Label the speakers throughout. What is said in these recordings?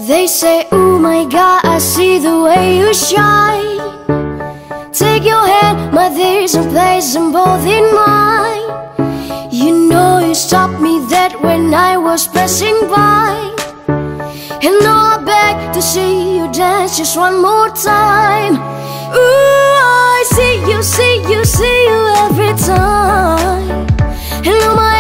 Speaker 1: They say, oh my God, I see the way you shine. Take your hand, my dears, and place them both in mine. You know you stopped me dead when I was passing by. And now I beg to see you dance just one more time. Ooh, I see you, see you, see you every time. And oh my,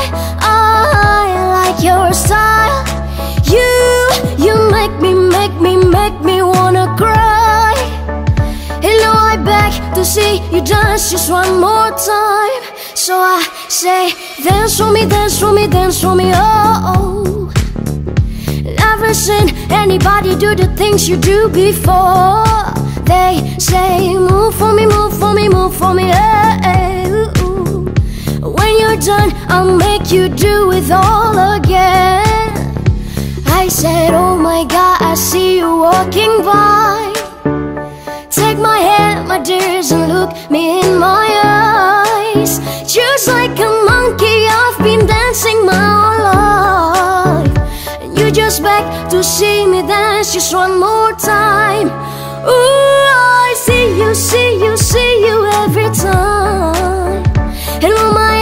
Speaker 1: I like your style. You make me wanna cry. And now I beg to see you dance just one more time. So I say, dance for me, dance for me, dance for me, oh. Never seen anybody do the things you do before. They say, move for me, move for me, move for me, hey, ooh. When you're done, I'll make you do it all again. I said, oh my God, I see you walking by. Take my hand, my dears, and look me in my eyes. Just like a monkey, I've been dancing my whole life. And you just beg to see me dance just one more time. Ooh, I see you, see you, see you every time. And oh my,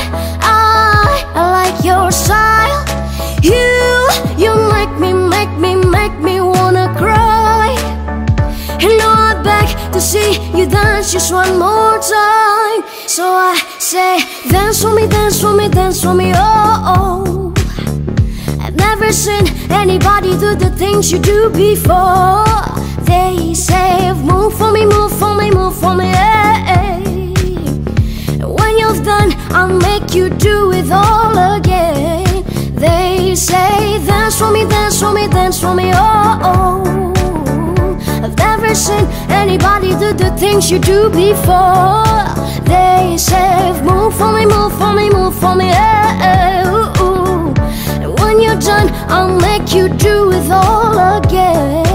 Speaker 1: I like your style. You make me wanna cry. And now I beg to see you dance just one more time. So I say, dance for me, dance for me, dance for me, oh. I've never seen anybody do the things you do before. They say, move for me, move for me, move for me, hey. When you've done, I'll make you do it all again. They say, dance for me, dance for me, dance for me, oh. I've never seen anybody do the things you do before. They say, move for me, move for me, move for me, hey, ooh. And when you're done, I'll make you do it all again.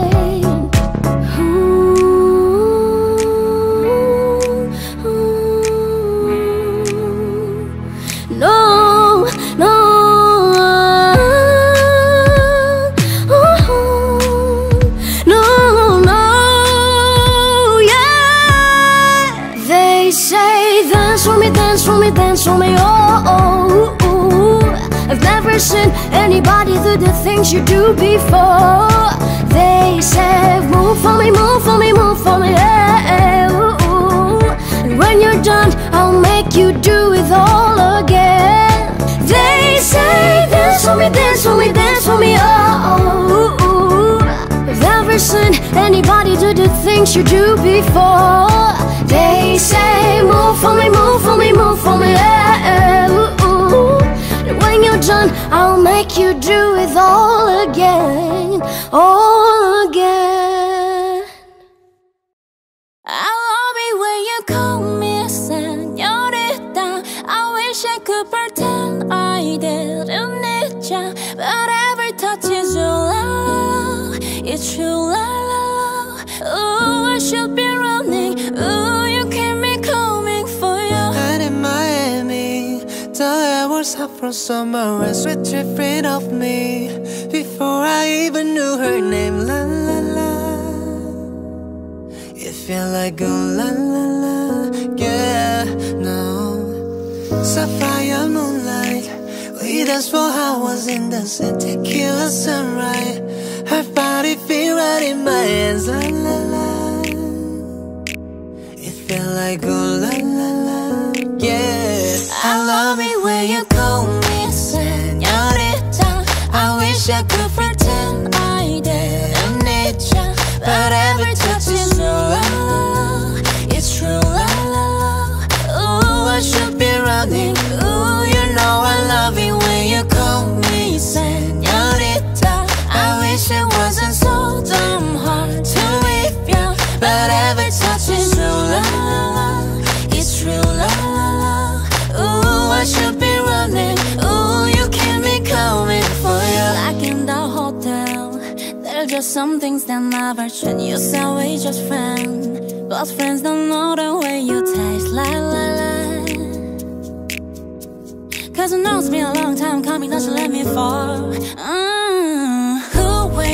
Speaker 1: No, no. Dance for me, dance for me, oh, oh. I've never seen anybody do the things you do before. They say, move for me, move for me, move for me, hey, ooh. And when you're done, I'll make you do it all again. They say, dance for me, dance for me, dance for me, oh, oh. I've never seen anybody do the things you do before. They say, move for me, move for me, move for me, hey, ooh. And when you're done, I'll make you do it all again, all again.
Speaker 2: I love it when you call me señorita. I wish I could pretend I didn't need ya, but every touch is your love, it's true love. Ooh, I should be running, ooh, you keep me coming for you.
Speaker 3: And in Miami, the air was hot from summer and sweet dripping off me. Before I even knew her name, la la la. It felt like ooh la la la, yeah, no. Sapphire moonlight, we danced for hours in the sun, tequila sunrise. Her body feel right in my hands, la la la. It felt like ooh la la la, yeah. I love it when you call me señorita. I wish I could pretend I didn't need ya, but every touch is your love, it's true love. Ooh, I should be running, ooh, you know I love it when you call me señorita. I wish it wasn't so damn hard to leave you, but every touch is true love, it's true love. Ooh, I should be running, ooh, you keep me coming for you. Like in the hotel, there are just some things that never change. You say we just friends, but friends don't know the way you taste, la la la. Cause I know it's been a long time coming, don't you let me fall. Who will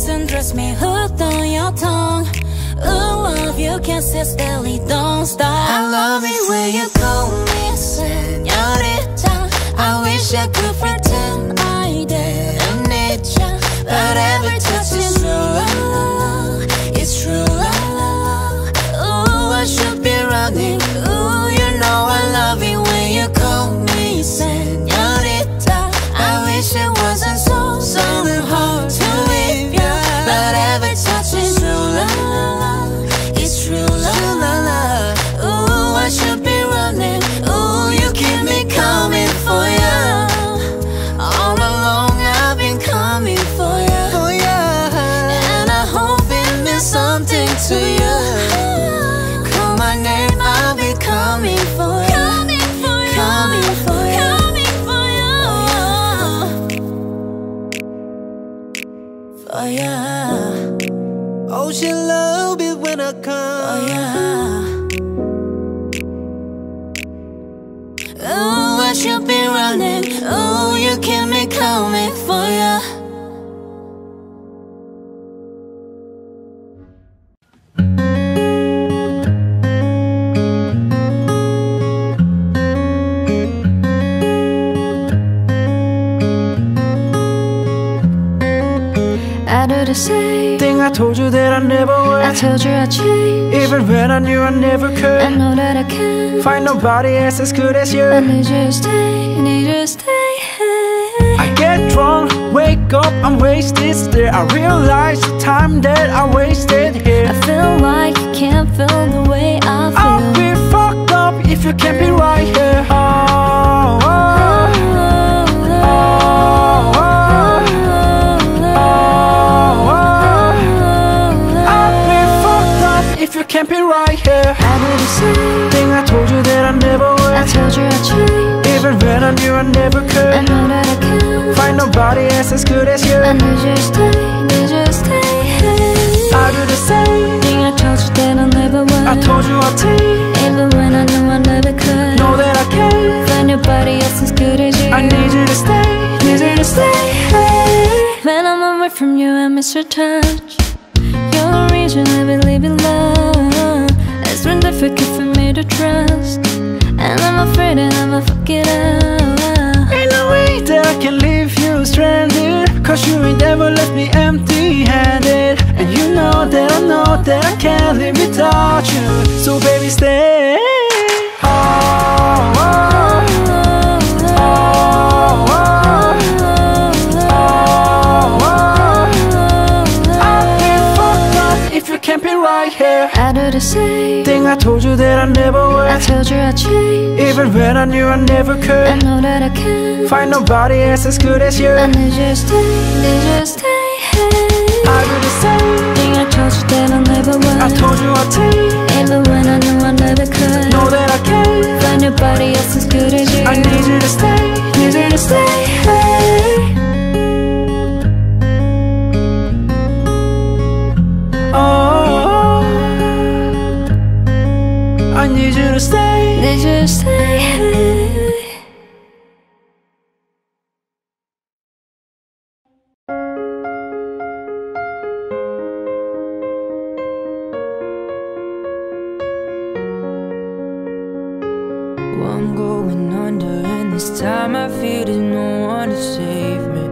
Speaker 2: kiss and dress me hooked on your tongue. Ooh, love you can't sit still, don't stop.
Speaker 3: I love it when you call me señorita. I wish I could pretend I didn't need ya, but every touch is true. It's true. Ooh, I should be running. Ooh, you know I love it when you call me señorita. I wish it wasn't so hard to leave ya, but every touch is true. It's true. Ooh, I should be running. Ooh, you keep me coming for ya. All along I've been coming for ya. And I hope it means something to you. Call my name, I'll be coming for ya. Coming for ya.
Speaker 2: For ya.
Speaker 3: Oh, she love it when I come.
Speaker 2: Oh yeah.
Speaker 3: Ooh, I should be running. Ooh, you keep me coming for ya.
Speaker 1: I do the same
Speaker 4: thing I told you that I never would.
Speaker 1: I told you I'd change,
Speaker 4: Even when I knew I never
Speaker 1: I
Speaker 4: could
Speaker 1: know that I can't
Speaker 4: find nobody else as good as you.
Speaker 1: I need you to stay, need you to stay.
Speaker 4: I get drunk, wake up, I'm wasted still. I realize the time that I wasted here.
Speaker 1: I feel like you can't feel the way I feel.
Speaker 4: I'll be fucked up if you can't be right here. If you can't be right here.
Speaker 1: I do the same
Speaker 4: thing I told you that I never would.
Speaker 1: I told you I'd change,
Speaker 4: Even when I knew I never
Speaker 1: I
Speaker 4: could
Speaker 1: know that I can't
Speaker 4: find nobody else as good as you.
Speaker 1: I need you to stay, need you to stay.
Speaker 4: I do the same
Speaker 1: Thing I told you that I never would.
Speaker 4: I told you I'd take.
Speaker 1: Even when I knew I never could.
Speaker 4: Know that I can't
Speaker 1: Find nobody else as good as you.
Speaker 4: I need you to stay, need you to stay.
Speaker 1: When I'm away from you, I miss your touch. You're the reason I believe in love. It's been difficult for me to trust, and I'm afraid that I'ma fuck it up.
Speaker 4: Ain't no way that I can leave you stranded, cause you ain't ever left me empty-handed. And you know that I can't live without you. So baby stay. Can't be right here.
Speaker 1: I do the same
Speaker 4: thing I told you that I never would.
Speaker 1: I told you I'd change,
Speaker 4: Even when I knew I never could
Speaker 1: I know that I can't
Speaker 4: find nobody else as good as you.
Speaker 1: I need you to stay, need you to stay.
Speaker 4: I do the same
Speaker 1: thing I told you that I never would.
Speaker 4: I told you I'd take.
Speaker 1: Even when I knew I never could.
Speaker 4: Know that I can't
Speaker 1: find nobody else as good as you.
Speaker 4: I need you to stay, need you to stay. Oh, I need you to stay,
Speaker 1: need you to stay.
Speaker 5: Well, I'm going under, and this time I feel there's no one to save me.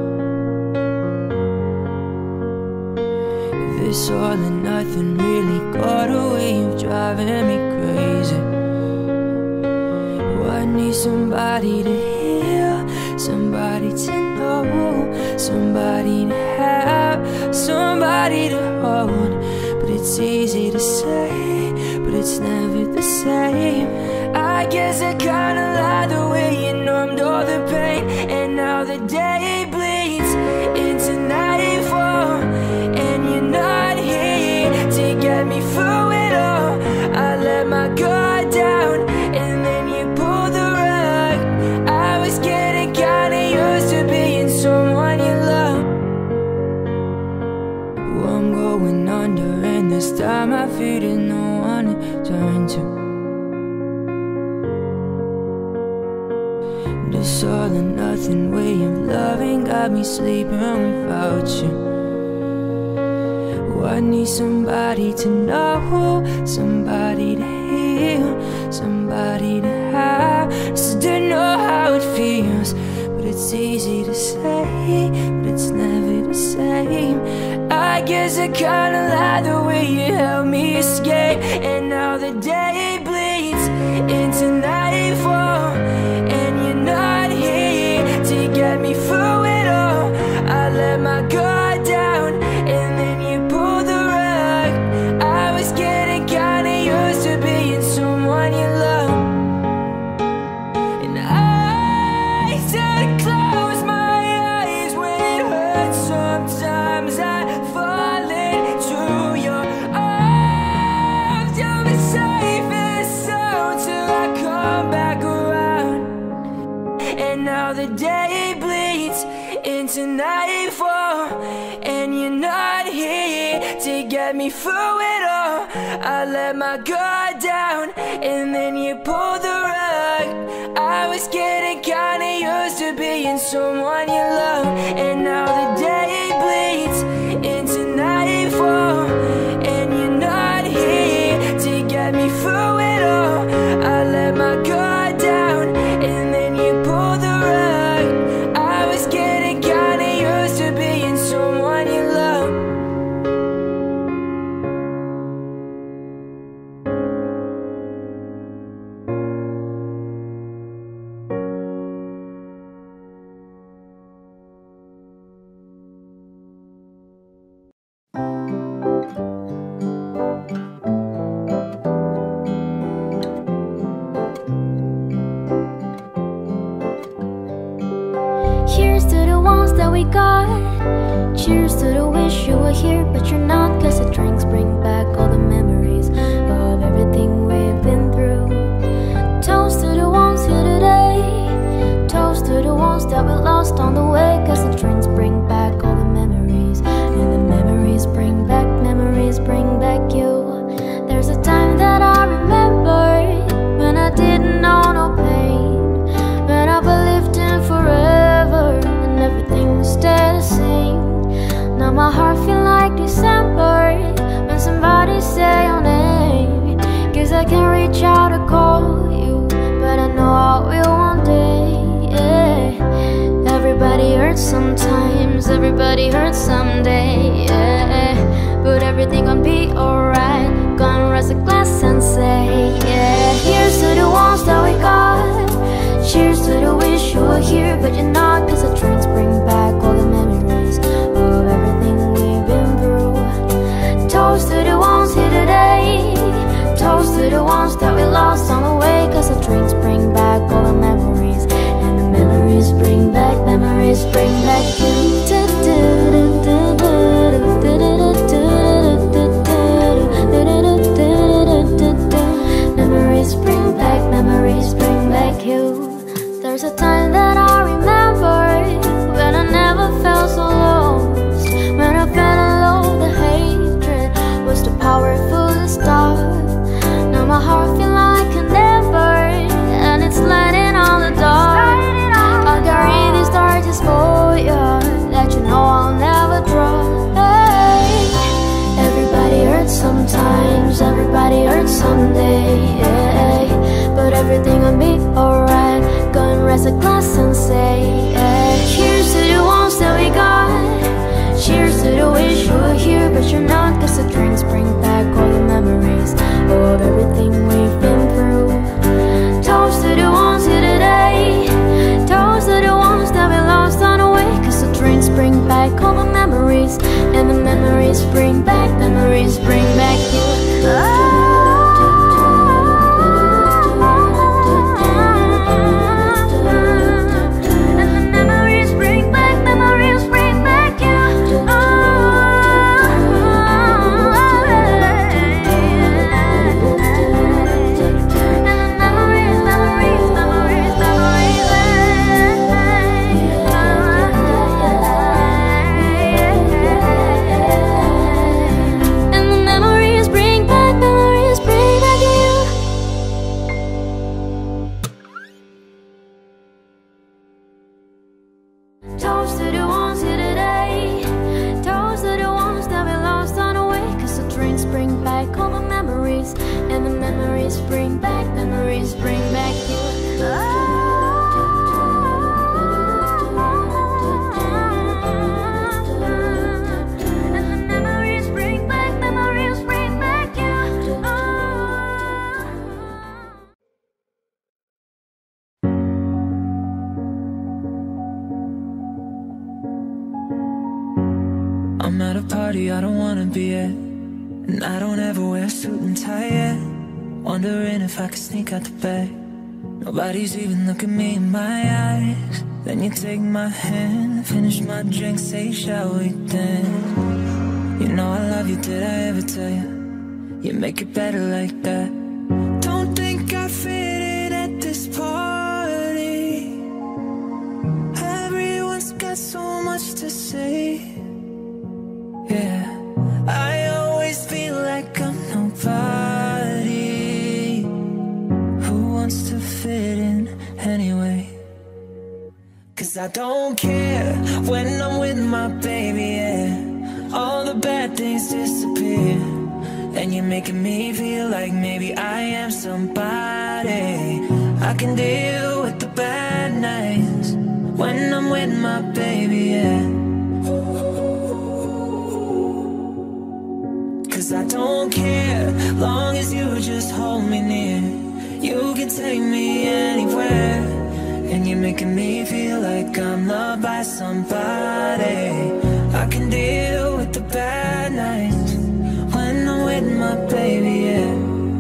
Speaker 5: This all or nothing really got a way of driving me crazy. Oh, I need somebody to hear, somebody to know, somebody to have, somebody to hold. But it's easy to say, but it's never the same. I guess I kinda like the way you numbed all the pain, and now the day bleeds into nightfall, and you're not here to get me through it all. I let my guard down, and then you pulled the rug. I was getting kinda used to being someone you love. Oh, I'm going under, and this time I feel there's no one to turn to. This all or nothing way of loving got me sleeping without you. Oh, I need somebody to know, somebody to heal, somebody to have, just to know how it feels. But it's easy to say, but it's never the same. I guess I kinda like the way you help me escape. And now the day bleeds into nightfall, and you're not here to get me through it all. I let my guard down, and then you pulled the rug. I was getting kinda used to being someone you love, and I said close my eyes when it hurts. Sometimes I fall into your arms. You're the safest zone till I come back around. And now the day bleeds into nightfall, and you're not here to get me through it all. I let my guard down, and then you pulled the rug. I was getting kinda used to being someone you love, and now the day bleeds into nightfall, and you're not here to get me through it all. I let my guard down, and then you pulled the rug. I was getting kinda used to being someone you love.
Speaker 1: Here's to the ones that we got. Cheers to the wish you were here, but you're not. Cause the drinks bring back all the memories of everything we've been through. Toast to the ones here today. Toast to the ones that we lost on the way. Cause the drinks bring back all the memories, and the memories bring back you. There's a time that I remember when I didn't know no pain, when I believed in forever and everything would stay the same. Now my heart feel like December when somebody say your name. Guess I can reach out to call you, but I know I will one day, yeah. Everybody hurts sometimes, everybody hurts someday, yeah. But everything gon' be alright. Gonna raise a glass and say, yeah. Here's to the ones that we got. Cheers to the wish you were here, but you're not. Cause the drinks bring back all the memories of everything we've been through. Toast to the ones here today. Toast to the ones that we lost on the way. Cause the drinks bring back all the memories, and the memories bring back you. Memories bring back you. There's a time that I remember memories, and the memories bring back you.
Speaker 5: I'm at a party I don't wanna be at, and I don't ever wear a suit and tie yet. Wondering if I could sneak out the back. Nobody's even looking me in my eyes. Then you take my hand, finish my drink, say shall we dance? You know I love you, did I ever tell you? You make it better like that. Don't think I fit in at this party. Everyone's got so much to say. Yeah, I always feel like I'm nobody. Who wants to fit in anyway? Cause I don't care when I'm with my baby, yeah. All the bad things disappear, and you're making me feel like maybe I am somebody. I can deal with the bad nights when I'm with my baby, yeah. Cause I don't care, long as you just hold me near. You can take me anywhere, and you're making me feel like I'm loved by somebody. I can deal with the bad nights when I'm with my baby, yeah.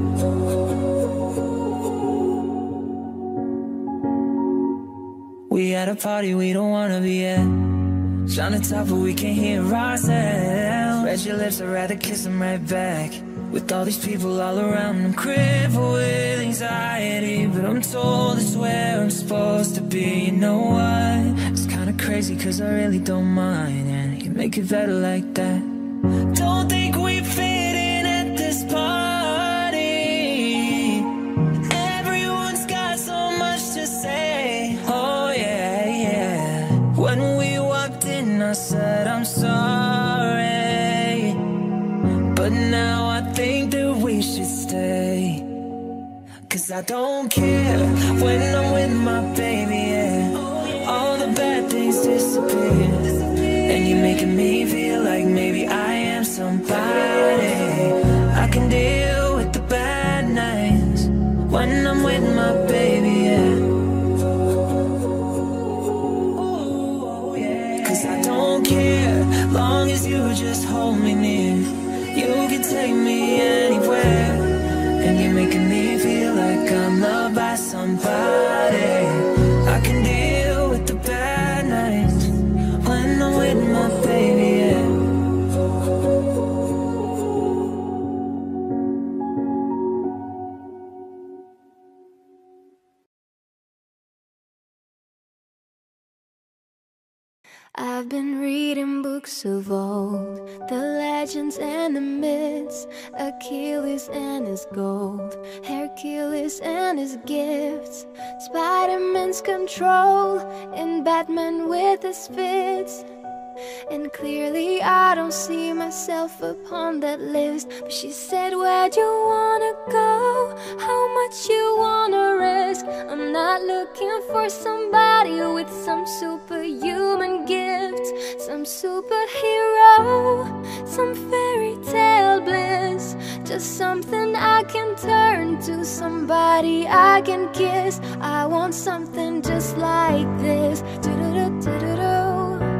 Speaker 5: We at a party we don't wanna be at, trying to talk but we can't hear ourselves. Read your lips, I'd rather kiss them right back. With all these people all around, I'm crippled with anxiety, but I'm told it's where I'm supposed to be. You know what? It's kinda crazy cause I really don't mind, and you make it better like that. Don't think we fit in at this party. Everyone's got so much to say. Oh yeah, yeah. When we walked in I said I'm sorry, but now I think that we should stay. Cause I don't care when I'm with my baby, yeah. All the bad things disappear, and you're making me feel like maybe I am somebody. I can deal with the bad nights when I'm with my baby, yeah. Cause I don't care, long as you just hold me near. You can take me anywhere, and you're making me feel like I'm loved by somebody. I can deal with the bad nights when I'm with my baby, yeah.
Speaker 1: I've been reading books of old, the legends and the myths, Achilles and his gold, Hercules and his gifts, Spider-Man's control, and Batman with his fits. And clearly I don't see myself upon that list. But she said, where'd you wanna go? How much you wanna risk? I'm not looking for somebody with some superhuman gifts, some superhero, some fairy tale bliss. Just something I can turn to, somebody I can kiss. I want something just like this. Do-do-do-do-do-do.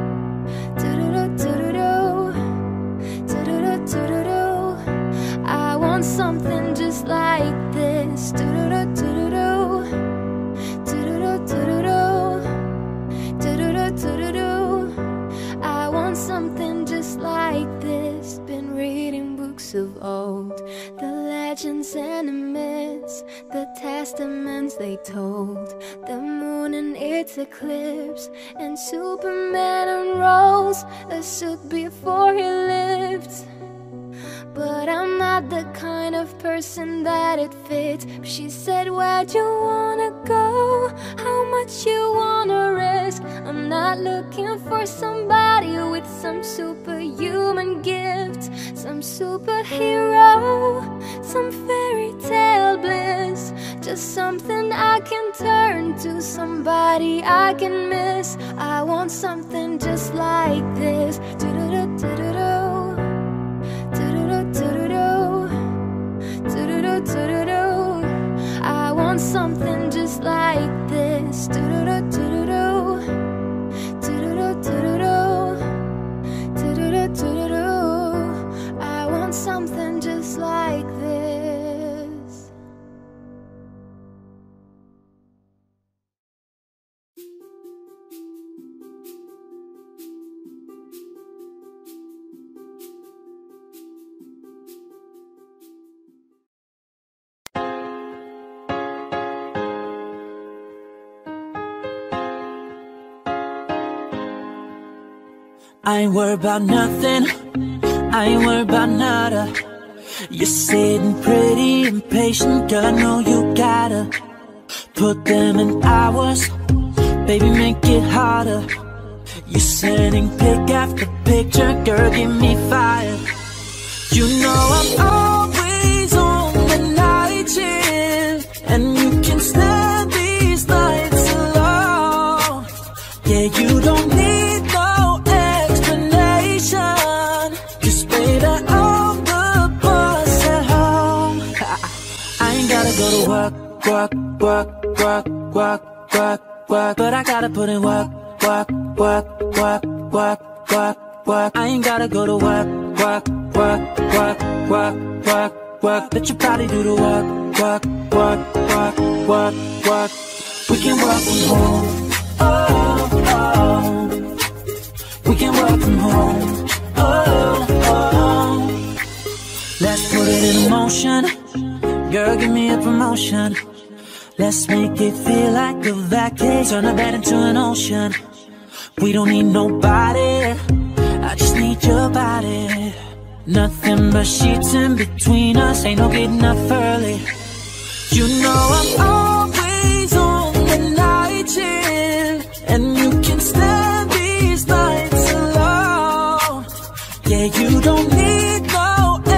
Speaker 1: I want something just like this. I want something just like this. Been reading books of old, the legends and the myths, the testaments they told, the moon and its eclipse, and Superman unrolls a suit before he lived. But I'm not the kind of person that it fits. But she said, where'd you wanna go? How much you wanna risk? I'm not looking for somebody with some superhuman gift, some superhero, some somebody I can miss. I want something just like this. Do-do-do, do-do-do. Do-do-do, do-do-do. Do-do-do, do-do-do. I want something just like this. Do-do-do, do-do-do. Do-do-do, do-do-do. Do-do-do, do-do-do. I want something just like this.
Speaker 3: I ain't worried about nothing, I ain't worried about nada. You're sitting pretty impatient, girl, I know you gotta put them in hours, baby, make it harder. You're sending pic after picture, girl, give me fire. You know I'm always on the night shift, and you can stand these nights alone. Yeah, you don't need no explanation, 'cause baby, I'm the boss at home. I ain't gotta go to work, work, work, work, work, work, work, but I gotta put in work, work, work, work, work, work, work. I ain't gotta go to work, work, work, work, work, work, work. Let your body do the work, work, work, work, work, work. We can work from home, oh, oh. We can work from home, oh, oh. Let's put it in motion, girl, give me a promotion. Let's make it feel like a vacation, turn a bed into an ocean. We don't need nobody, I just need your body. Nothing but sheets in between us, ain't no getting up early. You know I'm always on the night shift, and you can stand these nights alone. Yeah, you don't need no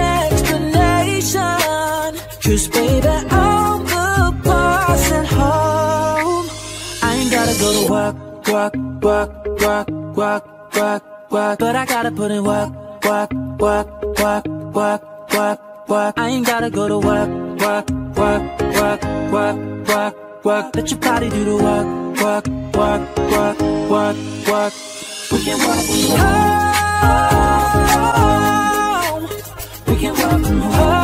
Speaker 3: explanation, 'cause baby, I'm the boss at home. I ain't gotta go to work, work, work, work, work, work, work, but I gotta put in work, work, work, work, work, work, work. I ain't gotta go to work, work, work, work, work, work, work. Let your body do the work, work, work, work, work, work. We can work from home. We can work from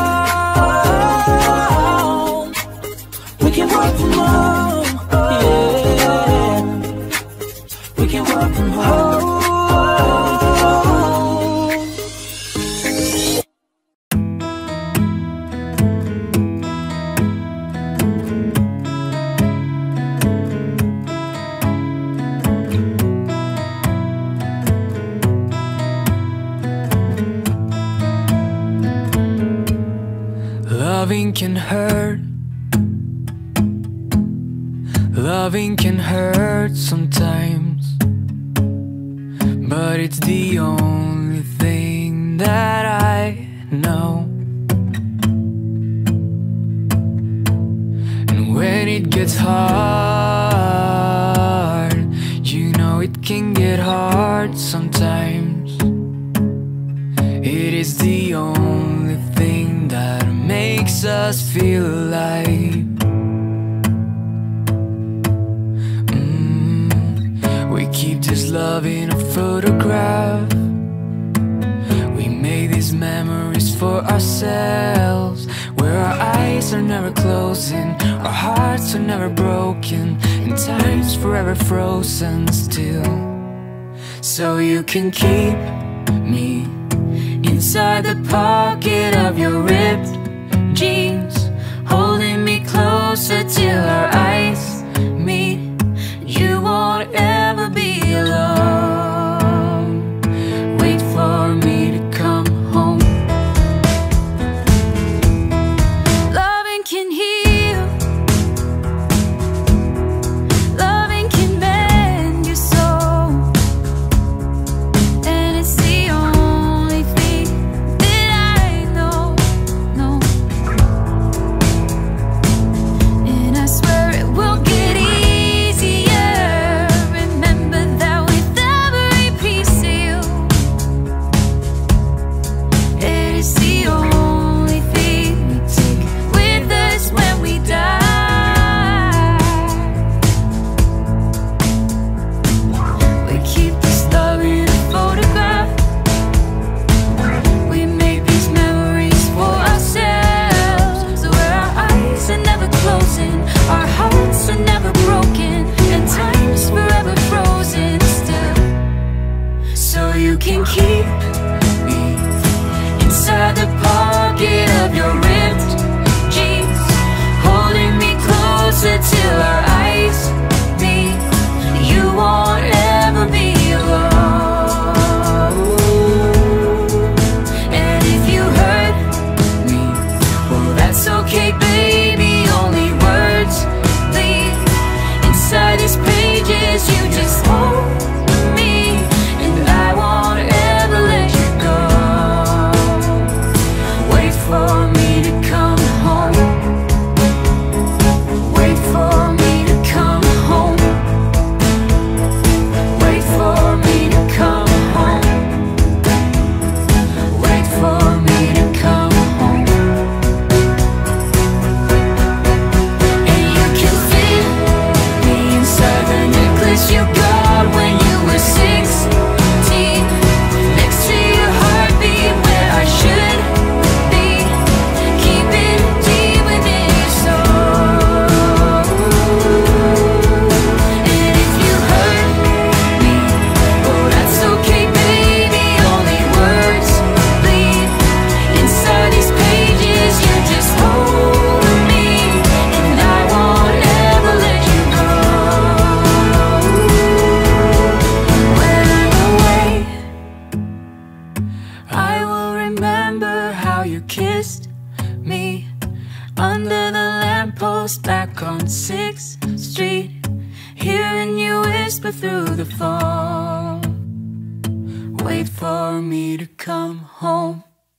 Speaker 3: home. We can work from home. Yeah. We can work from home.
Speaker 5: Loving can hurt. Loving can hurt sometimes, but it's the only thing that I know. And when it gets hard, you know it can get hard sometimes. It is the only thing that makes us feel alive. We keep this love in a photograph. We make these memories for ourselves, where our eyes are never closing, our hearts are never broken, and time's forever frozen still. So you can keep me inside the pocket of your ripped jeans, holding me closer till our eyes meet. You won't ever be alone. Wait for me to come home. Loving can heal. Loving can mend your soul, and it's the only thing that I know. And I swear okay, baby. Only words bleed inside these pages. You just hold me, and I won't ever let you go. Wait for me to come home. Wait for me to come home. Wait for me to come home. Wait for me to come home. And you can fit me inside the necklace you got when you were 16, next to your heartbeat where I should be. Keep it deep within your soul. And if you hurt me, oh that's okay, baby. Only words bleed inside these pages. You just hold me, and I won't ever let you go. When I'm away, I will remember how you kissed me under the lamppost back on 6th Street, hearing you whisper through the phone. Wait for me to come home.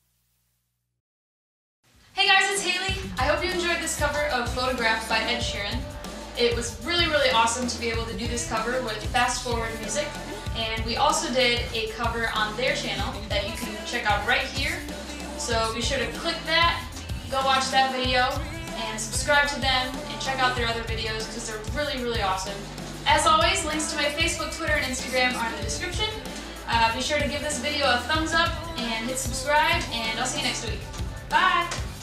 Speaker 6: Hey guys, it's Haley. I hope you enjoyed this cover of Photograph by Ed Sheeran. It was really awesome to be able to do this cover with fast forward music, and we also did a cover on their channel that you can check out right here. So be sure to click that, go watch that video, and subscribe to them and check out their other videos because they're really awesome. As always, links to my Facebook, Twitter, and Instagram are in the description. Be sure to give this video a thumbs up and hit subscribe, and I'll see you next week. Bye!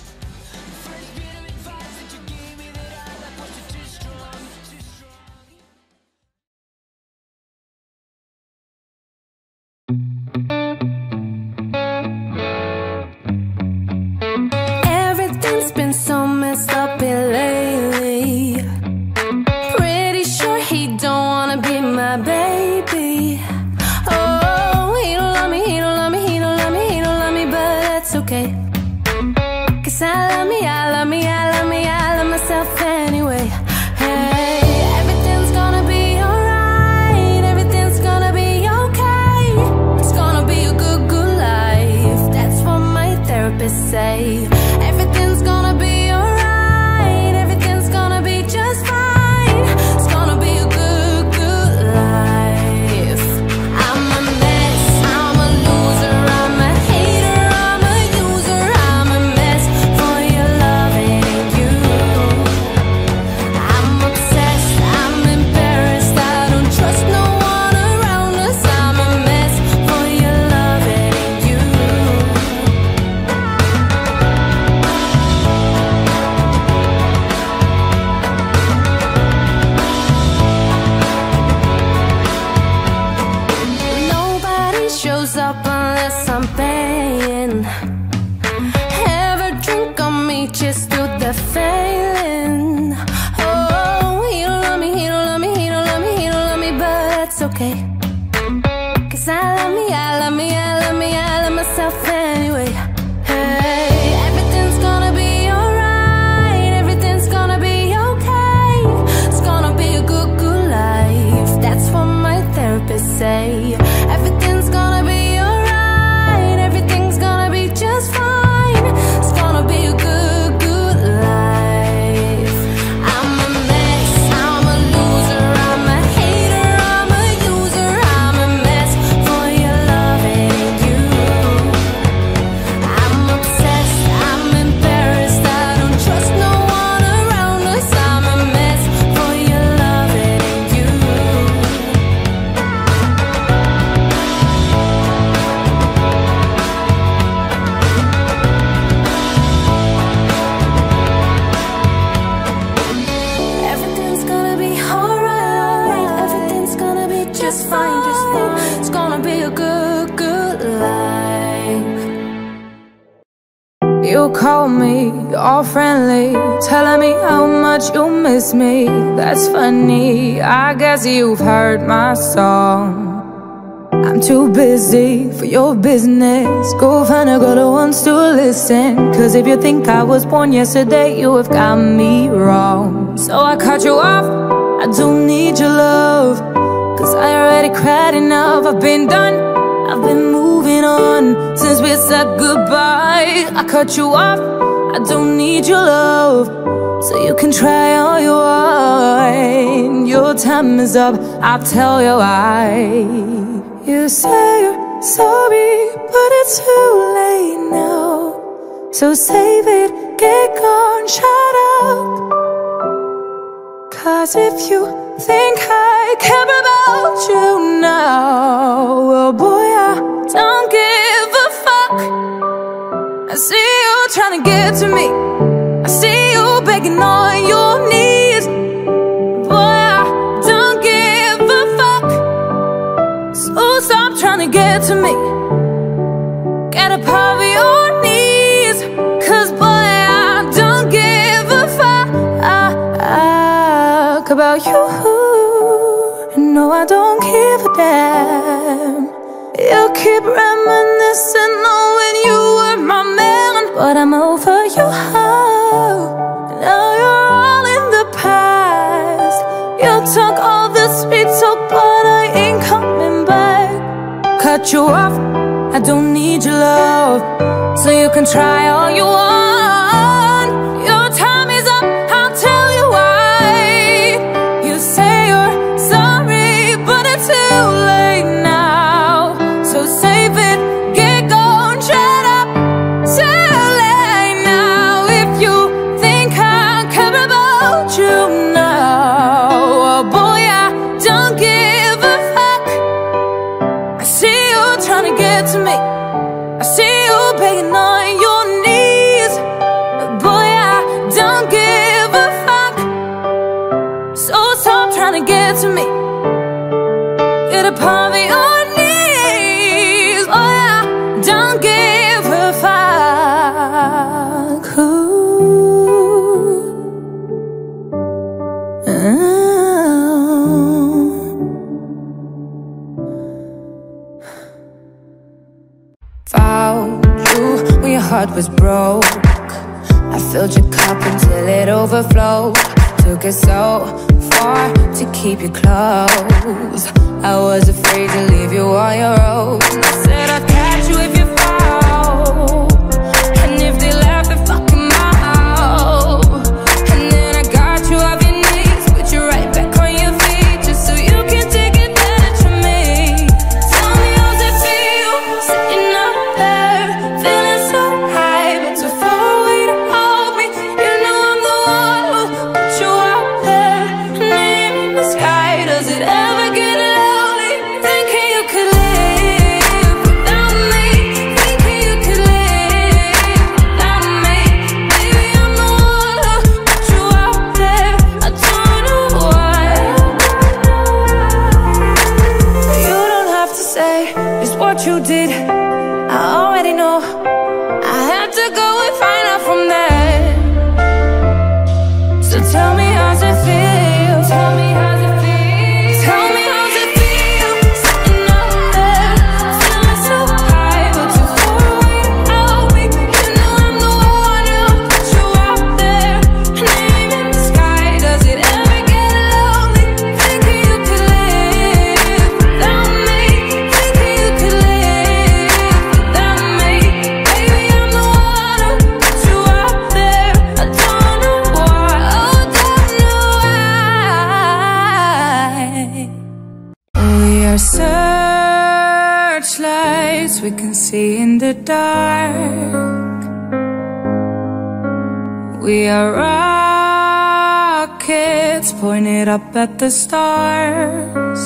Speaker 1: Everything's been so messed up here lately. Pretty sure he don't wanna be my baby. Oh, he don't love me, he don't love me, he don't love me, he don't love me, but that's okay. 'Cause I love me, I love me, I love me, I love myself anyway. Hey, everything's gonna be alright, everything's gonna be okay. It's gonna be a good life. That's what my therapist say. Everything's gonna be alright, everything's gonna be just fine. It's gonna be a good life. I'm a mess, I'm a loser, I'm a hater, I'm a user, I'm a mess for your loving you. I'm obsessed, I'm embarrassed, I don't trust no one around us. I'm a mess for your loving you. Nobody shows up unless I'm paying. Ever drink on me just to the failing. Oh, he don't love me, he don't love me, he don't love me, he don't love me, but that's okay. 'Cause I love me, I love me, I love me, I love myself anyway. Hey, everything's gonna be alright, everything's gonna be okay. It's gonna be a good life. That's what my therapist say. Everything's gonna be alright, everything's gonna be just fine. It's gonna be a good life. I'm a mess, I'm a loser, I'm a hater, I'm a user, I'm a mess for your loving you. I'm obsessed, I'm embarrassed, I don't trust no one around us. I'm a mess for your loving you. Everything's gonna be alright, everything's gonna be just fine, just fine. It's gonna be a good life.
Speaker 5: You call me all friendly, telling me how much you miss me. That's funny, I guess you've heard my song. I'm too busy for your business. Go find a girl who wants to listen. Cause if you think I was born yesterday, you have got me wrong. So I cut you off, I don't need your love. Cause I already cried enough, I've been done, I've been moving on since we said goodbye. I cut you off, I don't need your love. So you can try all you want. Your time is up, I'll tell you why. You say you're sorry, but it's too late now. So save it, get gone, shut up. Cause if you think I care about you now, well boy, I don't give a fuck. I see you trying to get to me, I see you begging on your knees. Boy, I don't give a fuck. So stop trying to get to me, get up off your knees. Cause boy, I don't give a fuck about you. No, I don't give a damn. You keep reminiscing on when you were my man, but I'm over you. Now you're all in the past. You took all the sweet talk, but I ain't coming back. Cut you off, I don't need your love. So you can try all you want. Your time is up, I'll tell you why. You say you're sorry, but it's too late now. So save it, get gone, shut up. Too late now. If you think I care about you now, oh boy, I don't give a fuck. I see you trying to get to me, I see you begging on your knees. Boy, I don't give a fuck. So stop trying to get to me, get up on your knees. Boy, I don't give a fuck. Found you when your heart was broke. I filled your cup until it overflowed. Took it so far to keep you close. I was afraid to leave you on your own. I said I'd catch you if you fall, and if they laugh, they fucking mouth. And then I got you off your knees, put you right back on your feet, just so you can take advantage of me. Tell me how's it feel, sitting up there, feeling so high, but too far away to hold me. You know I'm the one who put you out there, name in the sky. Does it ever get lonely, thinking you could live without me, thinking you could live without me? Baby, I'm the one who put you out there, I don't know why. You don't have to say just what you did, I already know. I had to go and find out from there. So tell me how's it feel, tell me how's it feel, tell me how's it feel, sitting up there, feeling so high, but too far away to hold me. You know I'm the one who put you out there, name in the sky. Does it ever get lonely, thinking you could live without me, thinking you could live without me? Baby, I'm the one who put you out there, I don't know why, oh, don't know why. We are searchlights we can see in the dark. We are rockets pointed up at the stars.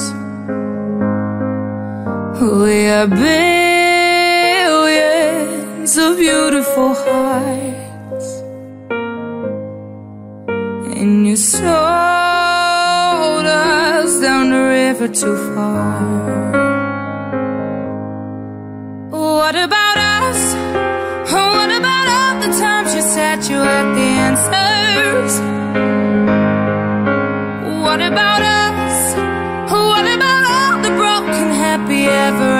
Speaker 5: We are billions of beautiful hearts, and you sold us down the river too far. What about us? What about all the times you said you had the answers? What about us? What about all the broken happy ever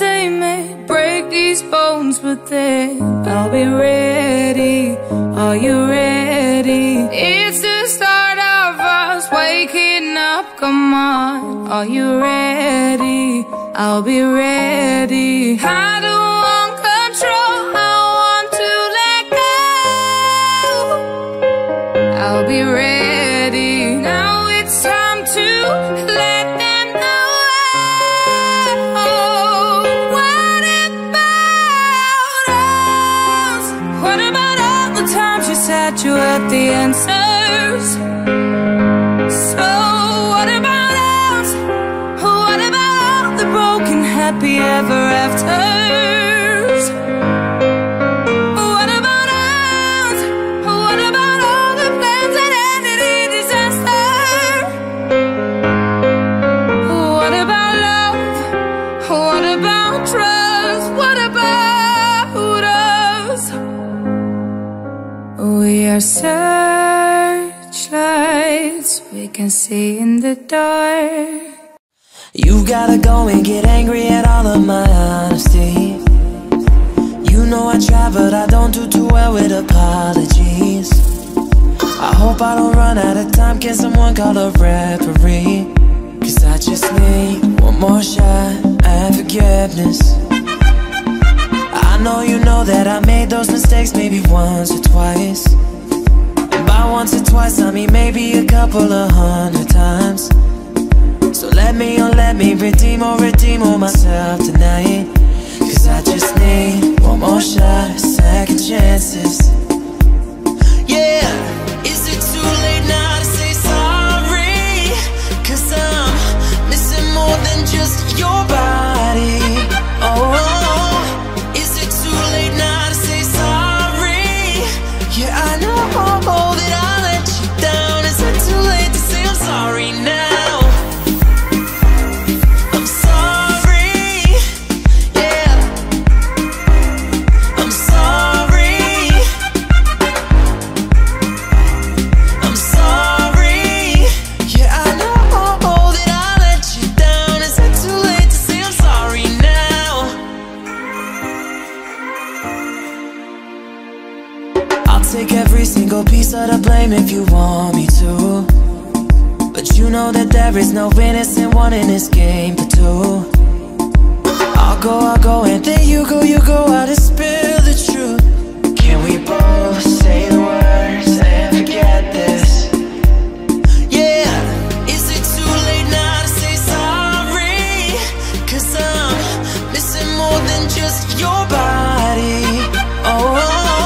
Speaker 5: they may break these bones, but then I'll be ready. Are you ready? It's the start of us waking up, come on. Are you ready? I'll be ready. I don't want control, I want to let go. I'll be ready. Now it's time to let them know. What about us? What about all the times you said you had the answers? So what about us? What about all the broken happy ever afters? What about us? What about all the plans that ended in disaster? What about love? What about trust? What about us? We are searchlights we can see in the dark.
Speaker 3: You gotta go and get angry at all of my honesty. You know I try, but I don't do too well with apologies. I hope I don't run out of time. Can someone call a referee? Cause I just need one more shot at forgiveness. I know you know that I made those mistakes maybe once or twice. And by once or twice I mean maybe a couple of 100 times. So let me redeem all myself tonight. Cause I just need one more shot, second chances. Yeah, is it too late now to say sorry? Cause I'm missing more than just your body. Oh, is it too late now to say sorry? Yeah, I know that I let you down. Is it too late to say I'm sorry now? Take every single piece of the blame if you want me to, but you know that there is no innocent one in this game but two. I'll go, and then you go out and spill the truth. Can we both say the words and forget this? Yeah, is it too late now to say sorry? Cause I'm missing more than just your body. Oh,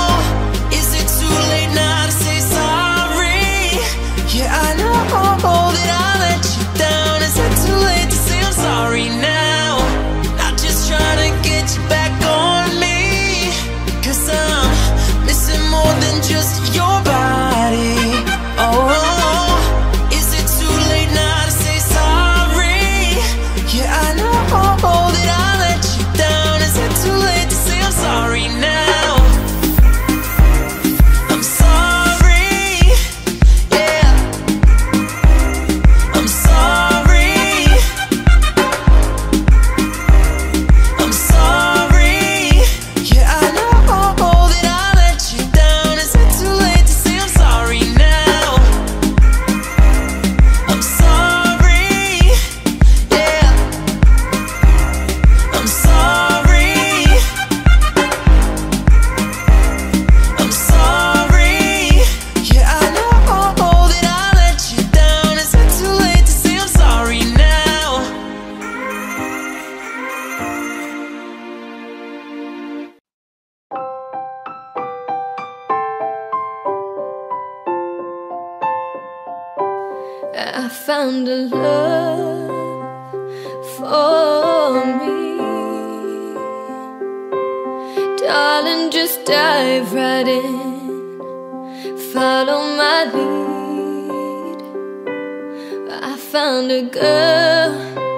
Speaker 3: yeah, I know that I let you down. Is it too late to say I'm sorry now? Not just trying to get you back on me. Cause I'm missing more than just your body. Oh, is it too late now to say sorry? Yeah, I know that I let you down. Is it too late to say I'm sorry now?
Speaker 1: I found a love for me. Darling, just dive right in, follow my lead. I found a girl,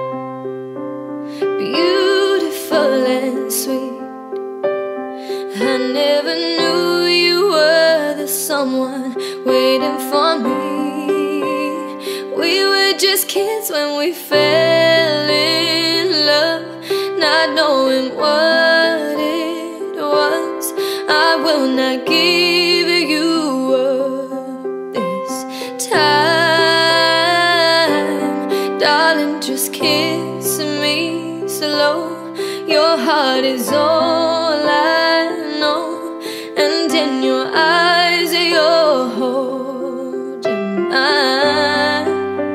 Speaker 1: beautiful and sweet. I never knew you were the someone waiting for me. We were just kids when we fell in love, not knowing
Speaker 5: knowing what it was. I will not give you up this time. Darling, just kiss me slow. Your heart is all I know, and in your eyes you're holding mine.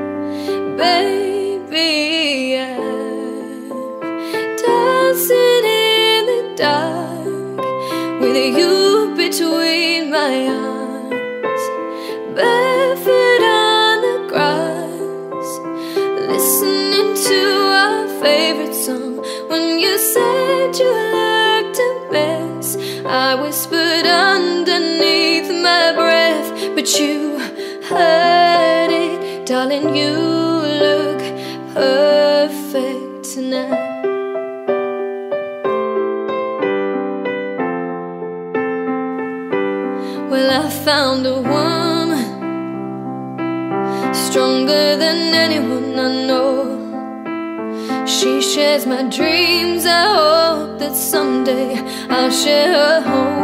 Speaker 5: Baby, I'm dancing in the dark with you between my arms, barefoot on the grass, listening to our favorite song. When you said you looked a mess, I whispered underneath my breath, but you heard it. Darling, you look perfect tonight. Well, I found a woman stronger than anyone I know. She shares my dreams. I hope that someday I'll share her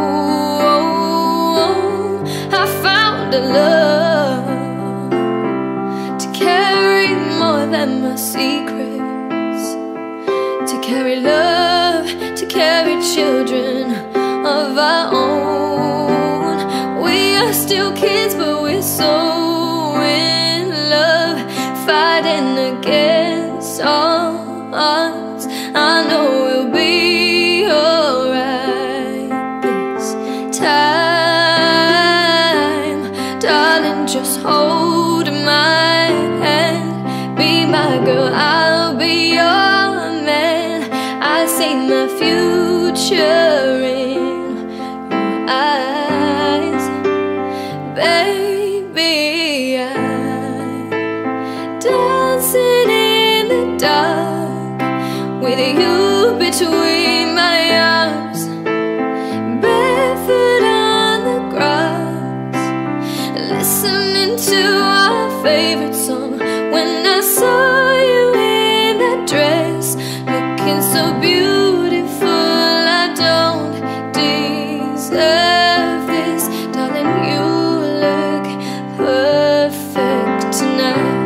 Speaker 5: home. I found a love to carry more than my secrets, to carry love, to carry children of our own. We are still kids, but we're so in love, fighting against all odds. I know we'll be alright this time. Darling, just hold my hand. Be my girl, I'll be your man. I see my future in your eyes. Baby, I'm dancing in the dark with you between my arms, barefoot on the grass, listening to our favorite song. When I saw you in that dress, looking so beautiful, I don't deserve this. Darling, you look perfect tonight.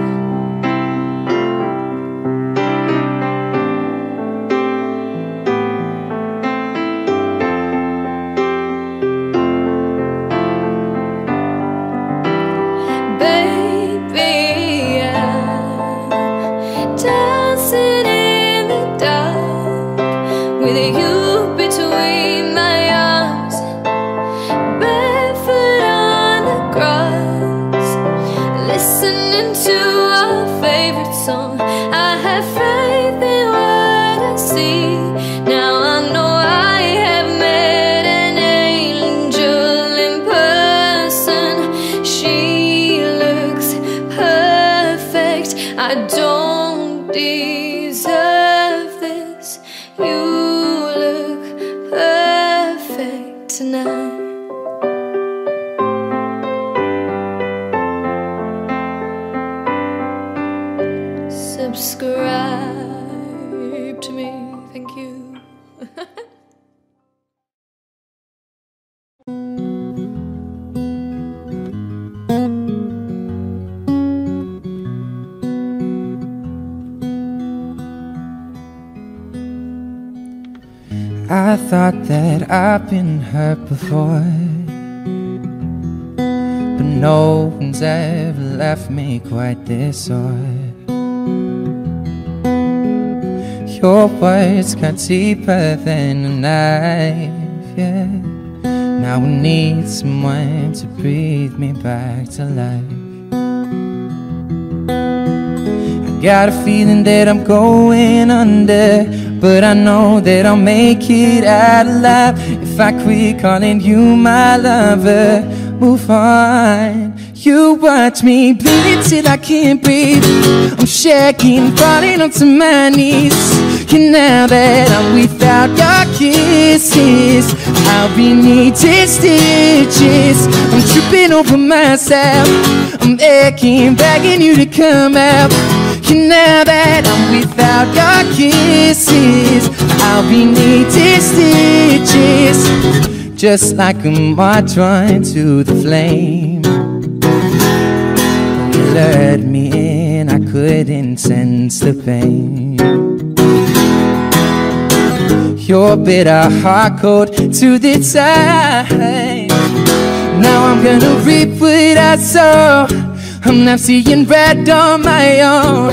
Speaker 5: Subscribe to me, thank you.
Speaker 7: I thought that I've been hurt before, but no one's ever left me quite this sore. Your words cut deeper than a knife, yeah. Now I need someone to breathe me back to life. I got a feeling that I'm going under, but I know that I'll make it out alive if I quit calling you my lover. Move on. You watch me bleed till I can't breathe. I'm shaking, falling onto my knees. And now that I'm without your kisses, I'll be needing stitches. I'm tripping over myself. I'm aching, begging you to come out. And now that I'm without your kisses, I'll be needing stitches, just like a moth drawn to the flame. You lured me in, I couldn't sense the pain. Your bitter heart cold to the time. Now I'm gonna reap what I sow. I'm not seeing red on my own.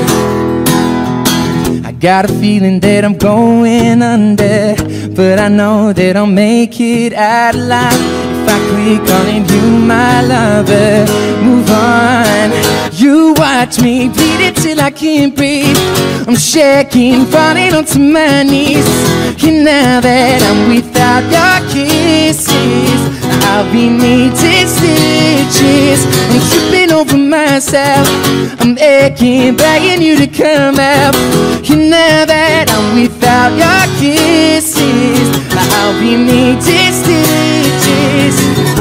Speaker 7: I got a feeling that I'm going under, but I know that I'll make it out alive if I quit calling you my lover. Move on. You watch me bleed it till I can't breathe. I'm shaking, falling onto my knees. And now that I'm without your kisses, I'll be needing stitches. I'm tripping over myself. I'm aching, begging you to come out. And now that I'm without your kisses, I'll be needing stitches.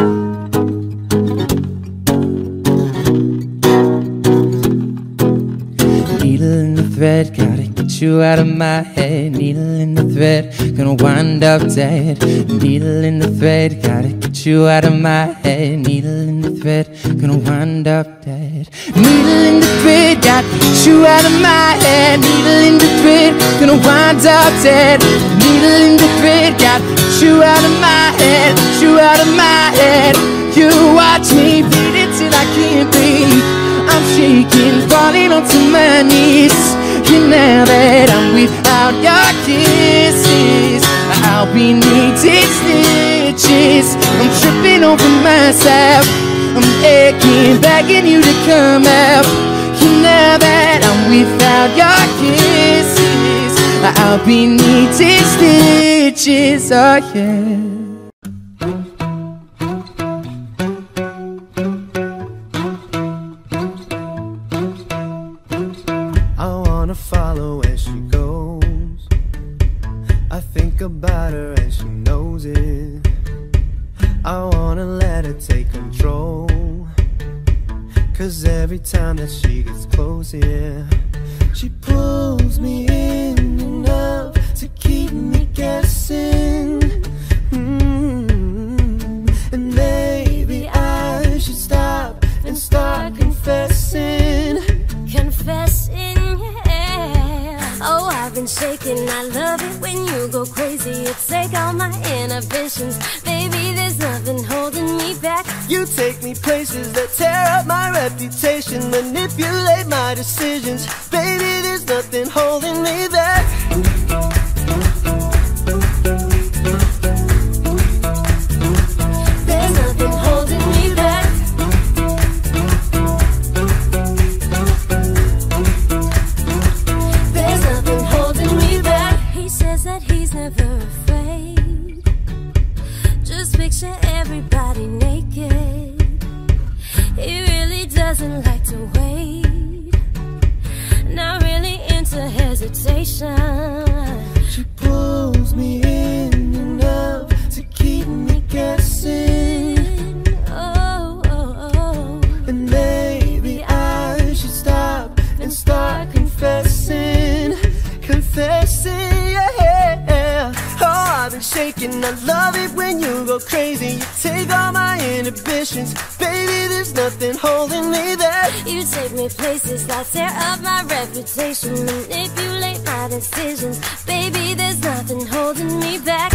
Speaker 7: Needle in the thread, gotta get you out of my head. Needle in the thread, gonna wind up dead. Needle in the thread, gotta get you out of my head. Needle in the thread, gonna wind up dead. Needle in the thread, got you out of my head. Needle in the thread, gonna wind up dead. Needle in the thread, got you out of my head, you out of my head. You watch me bleed it till I can't breathe. I'm shaking, falling onto my knees. And now that I'm without your kisses, I'll be needing stitches. I'm tripping over myself. I'm aching, begging you to come out. And now that I'm without your kisses, I'll be needing stitches. Oh yeah.
Speaker 8: Follow where she goes. I think about her and she knows it. I wanna let her take control, 'cause every time that she gets close, yeah, she pulls me in enough to keep me guessing. And maybe I should stop and start confessing.
Speaker 1: Oh, I've been shaking, I love it when you go crazy. You take all my inhibitions. Baby, there's nothing holding me back.
Speaker 8: You take me places that tear up my reputation, manipulate my decisions. Baby, there's nothing holding me back.
Speaker 1: There's nothing holding me back. Never afraid. Just picture everybody naked. He really doesn't like to wait. Not really into hesitation.
Speaker 8: She pulls me in enough to keep me guessing.
Speaker 1: Oh, oh, oh.
Speaker 8: And maybe I should stop and start confessing. Confessing, yeah. Oh, I've been shaking, I love it when you go crazy. You take all my inhibitions. Baby, there's nothing holding me back.
Speaker 1: You take me places that tear up my reputation, manipulate my decisions. Baby, there's nothing holding me back.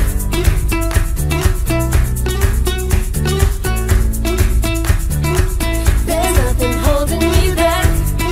Speaker 1: There's nothing holding me back.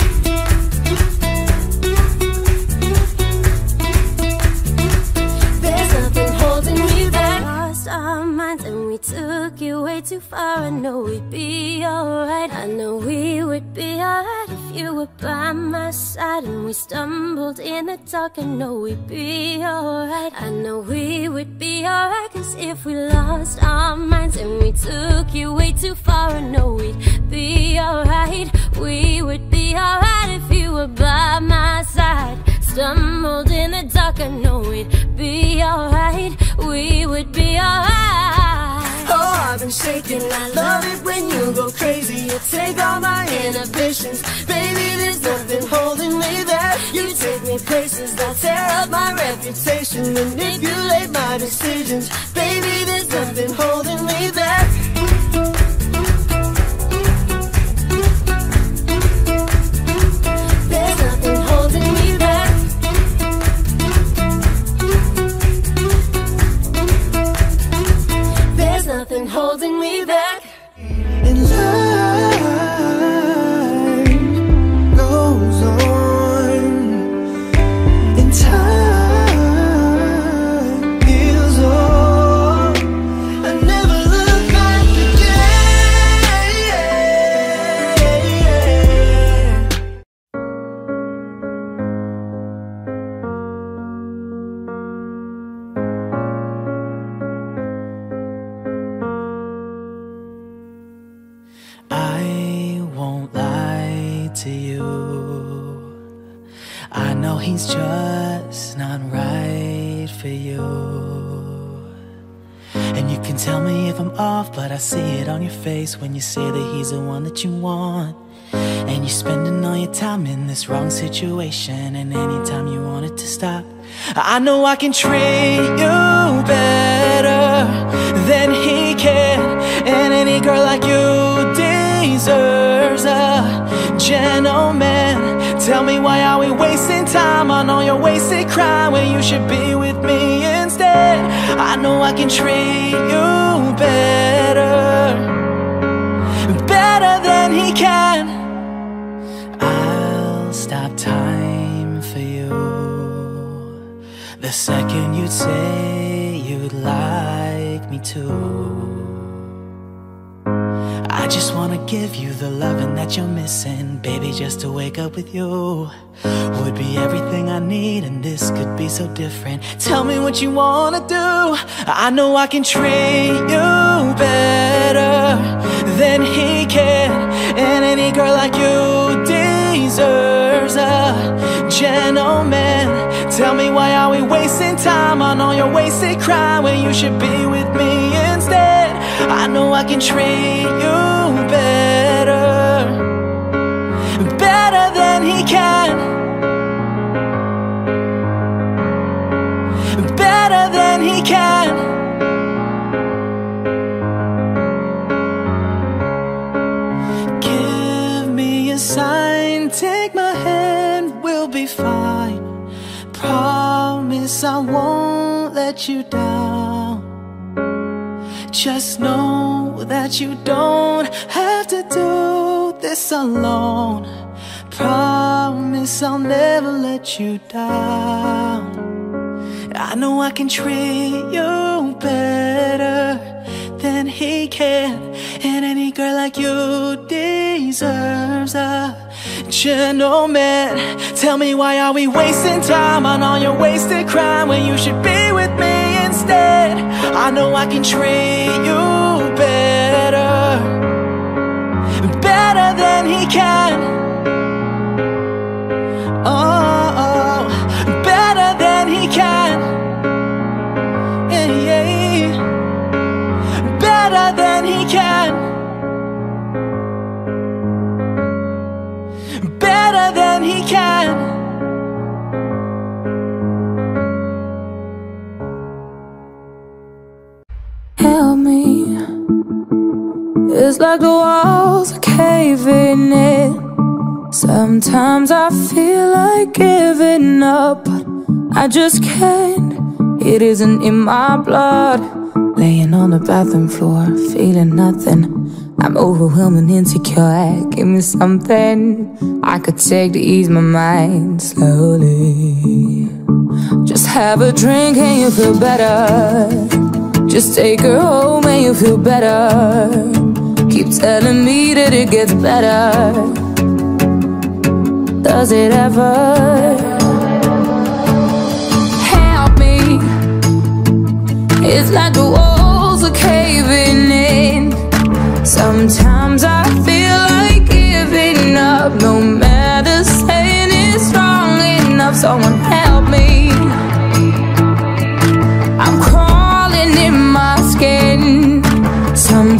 Speaker 1: We took it way too far. I know we'd be alright. I know we would be alright if you were by my side. And we stumbled in the dark. I know we'd be alright. I know we would be alright. 'Cause if we lost our minds and we took it way too far, I know we'd be alright. We would be alright if you were by my side. Stumbled in the dark. I know we'd be alright. We would be alright.
Speaker 8: Oh,
Speaker 1: I've been shaking. I love it when you go crazy. You take all my inhibitions. Baby, there's nothing holding me back. You take me places that tear up my reputation, manipulate my decisions. Baby, there's nothing holding me back. There's nothing holding me back. There's nothing holding me back.
Speaker 8: And life goes on, and time heals all. I never look back again.
Speaker 4: I won't lie to you. I know he's just not right for you. And you can tell me if I'm off, but I see it on your face when you say that he's the one that you want. And you're spending all your time in this wrong situation, and anytime you want it to stop, I know I can treat you better than he can. And any girl like you deserves a gentleman. Tell me, why are we wasting time on all your wasted crime when you should be with me instead? I know I can treat you better, better than he can. I'll stop time for you the second you'd say you'd like me to. I just wanna give you the loving that you're missing. Baby, just to wake up with you would be everything I need, and this could be so different. Tell me what you wanna do. I know I can treat you better than he can. And any girl like you deserves a gentleman. Tell me, why are we wasting time on all your wasted crime when you should be with me instead? I know I can treat you better, better than he can, better than he can. Give me a sign, take my hand, we'll be fine. Promise I won't let you down. Just know that you don't have to do this alone. Promise I'll never let you down. I know I can treat you better than he can. And any girl like you deserves a gentleman. Tell me, why are we wasting time on all your wasted crime when you should be with me instead? I know I can treat you better, better than he can. Oh, better than he can. Yeah, yeah. Better than he can. Better than he can.
Speaker 5: Help me. It's like the walls are caving in. Sometimes I feel like giving up, but I just can't. It isn't in my blood. Laying on the bathroom floor, feeling nothing. I'm overwhelmed and insecure. Give me something I could take to ease my mind slowly. Just have a drink and you feel better. Just take her home and you feel better. Keep telling me that it gets better. Does it ever? Help me. It's like the walls are caving in. Sometimes I feel like giving up. No matter saying it's strong enough. Someone help me. I'm crawling in my skin. Some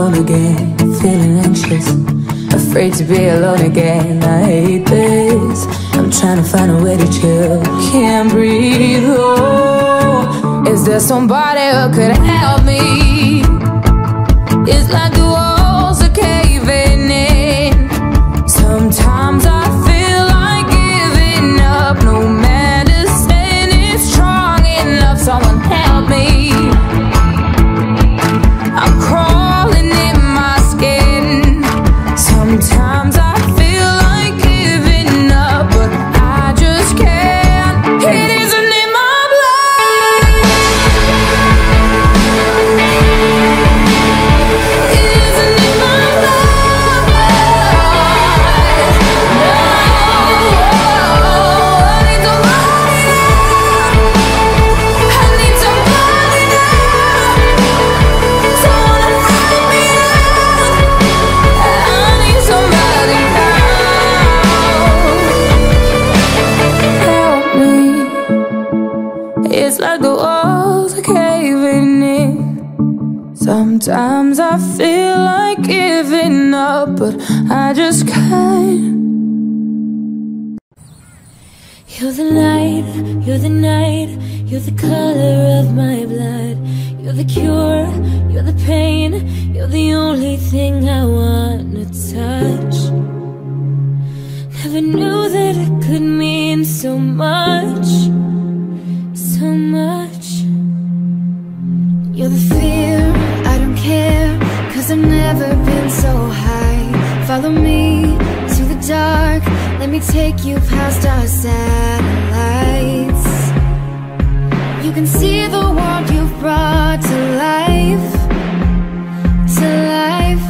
Speaker 5: alone again, feeling anxious, afraid to be alone again. I hate this. I'm trying to find a way to chill, can't breathe. Oh, is there somebody who could help me? It's like the walls are caving in. Sometimes I feel like giving up. No medicine is strong enough. Someone help me. I'm crawling in my skin. Sometimes I feel like giving up, but I just can't. It isn't in my blood. It isn't in my blood. No, I need somebody now. I need somebody now. Someone help me out. I need somebody now. Help me. It's like the walls are caving in. Sometimes I feel like giving up, but I just can't.
Speaker 1: You're the light, you're the night, you're the color of my blood. You're the cure, you're the pain, you're the only thing I wanna touch. Never knew that it could mean so much, so much. You're the fear, I don't care, 'cause I've never been so high. Follow me to the dark, let me take you past our satellites. You can see the world you've brought to life, to life.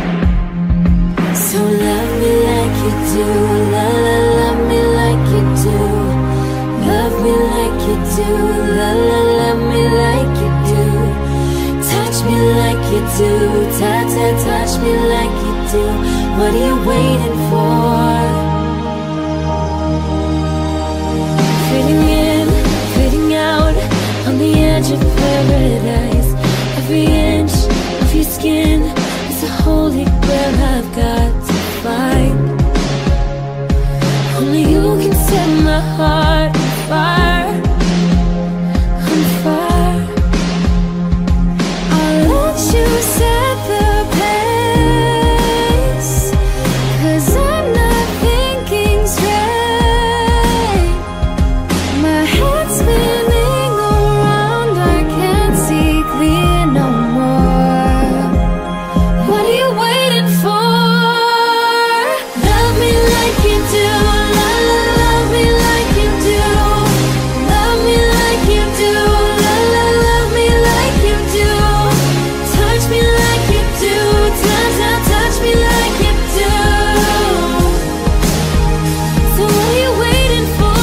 Speaker 1: So love me like you do, la la, love me like you do. Love me like you do, la la, love me like you do. Touch me like you do, ta ta, touch me like you do. What are you waiting for? Fading in, fading out, on the edge of paradise. Every inch of your skin is a holy grail I've got to find. Only you can set my heart on fire, on fire. I'll let you set the pace, 'cause I'm not thinking straight. My head's spinning around, I can't see clear no more. What are you waiting for? Love me like you do, la la, love me like you do. Love me like you do, la la, love me like you do. Touch me like you do, ta ta, touch me like you do. So what are you waiting for?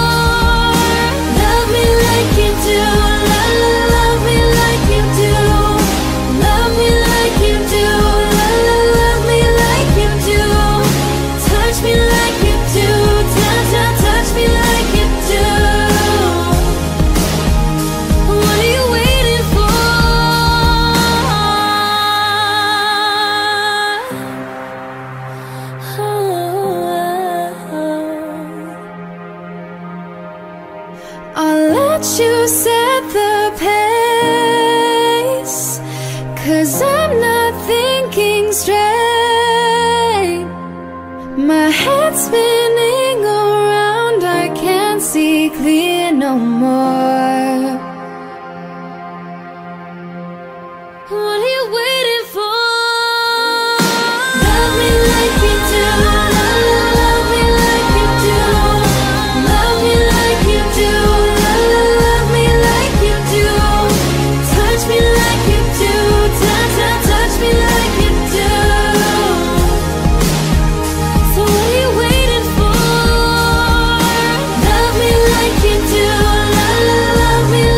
Speaker 1: Love me like you do, la la, love me like you do. Love me like you do, la la, love me like you do. Touch me like you do, ta ta, touch me like you do. What are you waiting for? I'll let you set the pace, 'cause I'm not thinking straight. My head's spinning around, I can't see clear no more. What are you waiting for? Love me like you do, la la, love me like you do. Love me like you do, la la, love me like you do. Touch me like you do, ta ta, touch me like you do. So what are you waiting for? Love me like you do, la la, love me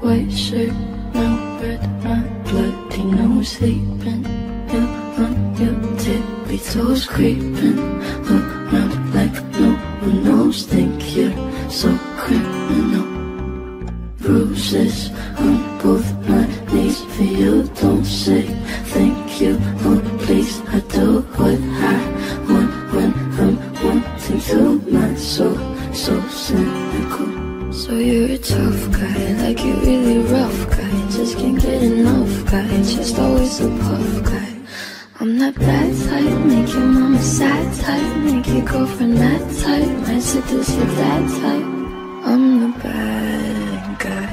Speaker 5: white shirt, now red, my bloody nose sleeping. You on your tippy toes creeping around like no one knows. Think you're so criminal. Bruises on both my knees for you. Don't say thank you, oh please. I do what I want when I'm wanting to. Not so cynical. So you're a tough guy, like you're really rough guy. Just can't get enough guy, just always a puff guy. I'm that bad type, make your mama sad type, make your girlfriend mad type, might seduce your dad type. I'm the bad guy.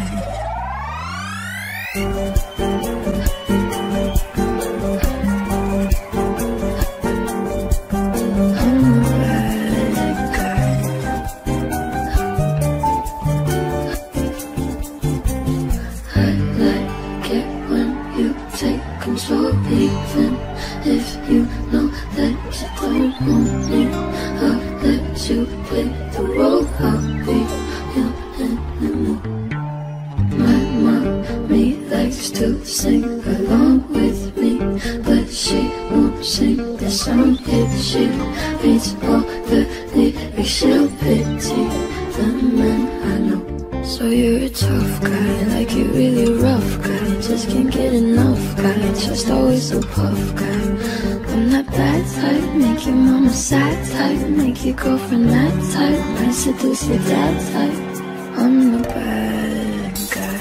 Speaker 5: Even if you know that you don't want me, I'll let you play the role. I'll be your animal. My mommy likes to sing along with me, but she won't sing the song hit. She reads all the lyrics, she'll pity the men I know. So you're a tough guy, like you're really rough guy. Just can't get enough guy, just always a puff guy. I'm that bad type, make your mama sad type, make your girlfriend mad type, might seduce your dad type. I'm the bad guy.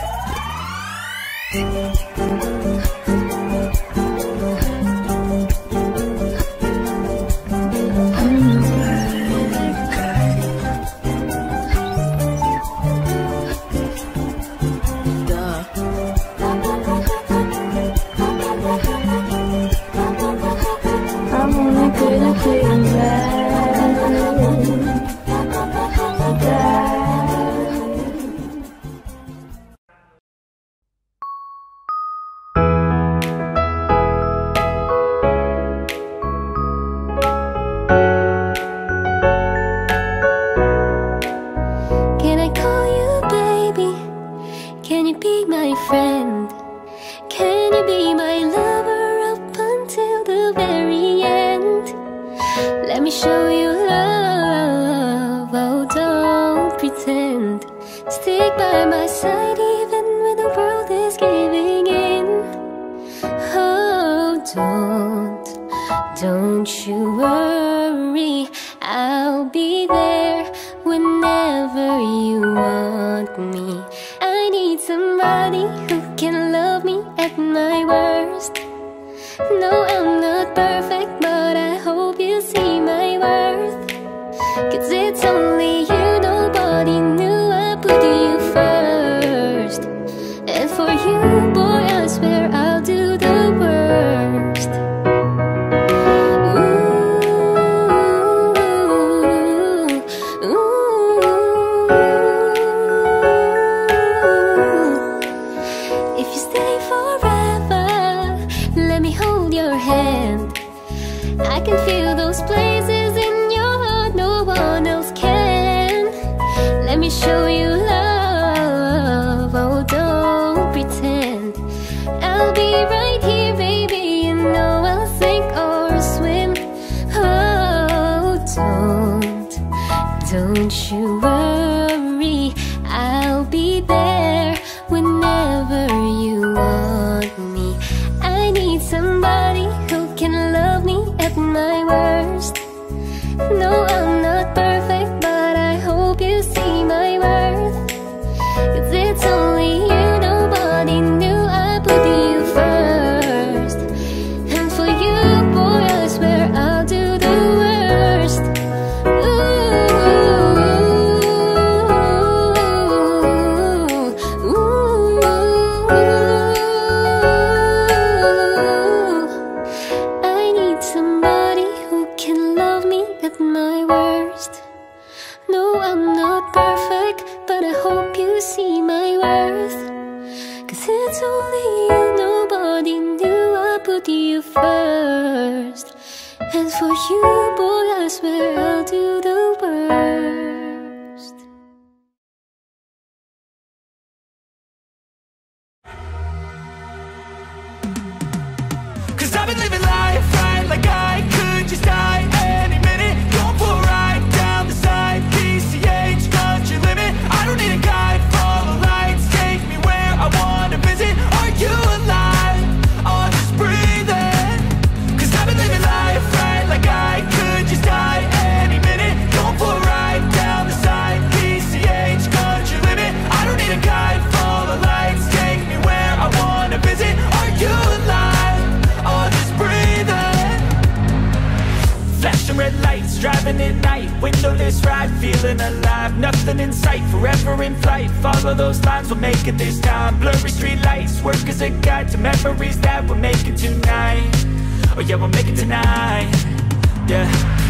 Speaker 5: And for you, boy, I swear I'll do the worst.
Speaker 9: windowless ride, feeling alive. Nothing in sight, forever in flight. Follow those lines, we'll make it this time. Blurry street lights, work as a guide to memories that we're making tonight. Oh yeah, we'll make it tonight. Yeah.